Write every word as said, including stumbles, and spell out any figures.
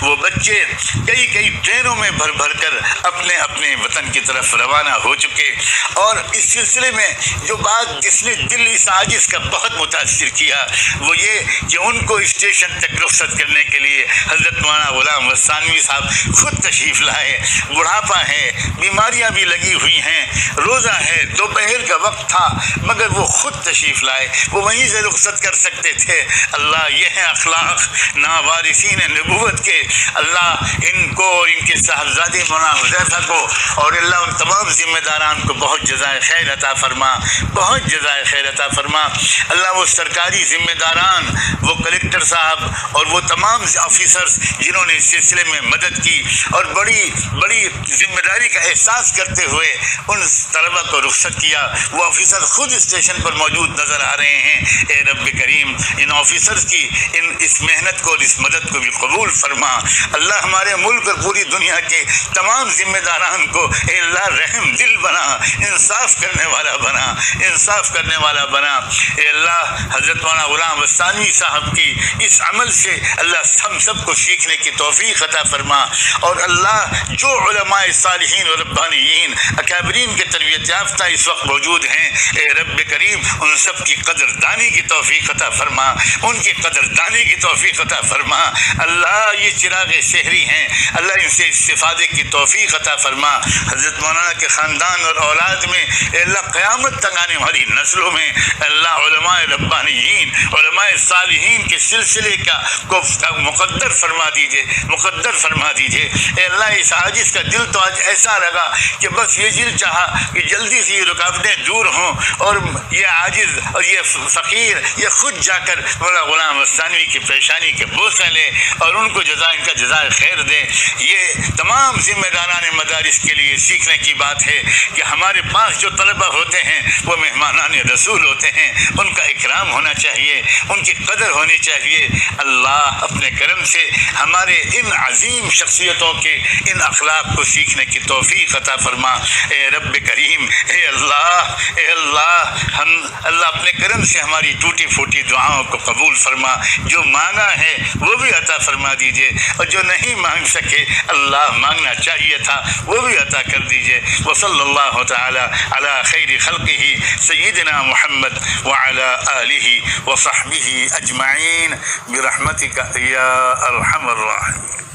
وہ بچے کئی کئی ٹرینوں میں بھر بھر کر اپنے اپنے وطن کی طرف روانہ ہو چکے. اور اس سلسلے میں جو بات جس نے دل اس عاجز کا بہت متاثر کیا وہ یہ کہ ان کو اسٹیشن تک رخصت کرنے کے لیے حضرت مولانا غلام وستانوی صاحب خود تشریف لائے. بڑھاپا ہے، بیماریاں بھی لگی ہوئی ہیں، روزہ ہے، دوپہر کا وقت تھا، مگر وہ خود تشریف لائے. وہ وہیں سے رخصت کر سکتے تھے. اللہ یہ ہے اخلاق ناوارثین نبوت کے. اللہ ان کو اور ان کے صاحبزادے مولانا حذیفہ کو اور اللہ ان تمام ذمہ داران کو بہت جزائے خیر عطا فرما، بہت جزائے خیر عطا فرما. اللہ وہ سرکاری ذمہ داران، وہ کلکٹر صاحب اور وہ تمام آفیسرز جنہوں نے اس سلسلے میں مدد کی اور بڑی بڑی ذمہ داری کا احساس کرتے ہوئے ان طلبہ کو رخصت کیا، وہ آفیسر خود اسٹیشن پر موجود نظر آ رہے ہیں. اے رب کریم ان آفیسرز کی ان اس محنت کو اور اس مدد کو بھی قبول فرما. اللہ ہمارے ملک اور پوری دنیا کے تمام ذمہ داران کو اے اللہ رحم دل بنا، انصاف کرنے والا بنا، انصاف کرنے والا بنا. اے اللہ حضرت مولانا غلام وستانوی صاحب کی اس عمل سے اللہ ہم سب کو سیکھنے کی توفیق عطا فرما. اور اللہ جو علماء صالحین و ربانیین اکابرین کے تربیت یافتہ اس وقت موجود ہیں اے رب کریم ان سب کی قدردانی کی توفیق عطا فرما، ان کی قدردانی کی توفیق عطا فرما. اللہ یہ چراغ شہری ہیں، اللہ ان سے استفادے کی توفیق عطا فرما. حضرت مولانا کے خاندان اور اولاد میں اے اللہ قیامت تک آنے والی نسلوں میں اللہ علماء ربانیین علماء صالحین کے سلسلے کا کو مقدر فرما دیجئے، مقدر فرما دیجئے. اے اللہ اس عاجز کا دل تو آج ایسا لگا کہ بس یہ دل چاہا کہ جلدی سے یہ رکاوٹیں دور ہوں اور یہ عاجز اور یہ فقیر یہ خود جا کر مولانا غلام وستانوی کی پریشانی کے بوسہ لے اور ان کو جزا ان کا جزائے خیر دے. یہ تمام ذمہ داران مدارس کے لیے سیکھنے کی بات ہے کہ ہمارے پاس جو طلبہ ہوتے ہیں وہ مہمانان رسول ہوتے ہیں، ان کا اکرام ہونا چاہیے، ان کی قدر ہونی چاہیے. اللہ اپنے کرم سے ہمارے ان عظیم شخصیتوں کے ان اخلاق کو سیکھنے کی توفیق عطا فرما. اے رب کریم اے اللہ اے اللہ ہم اللہ اپنے کرم سے ہماری ٹوٹی پھوٹی دعاؤں کو قبول فرما. جو مانگا ہے وہ بھی عطا فرما دیجئے اور جو نہیں مانگ سکے اللہ مانگنا چاہیے تھا وہ بھی عطا کر دیجئے. وصلی اللہ تعالی علی خیر خلقہ سیدنا محمد وعلی آلہ وصحبہ اجمعین برحمتک یا ارحم الراحمین.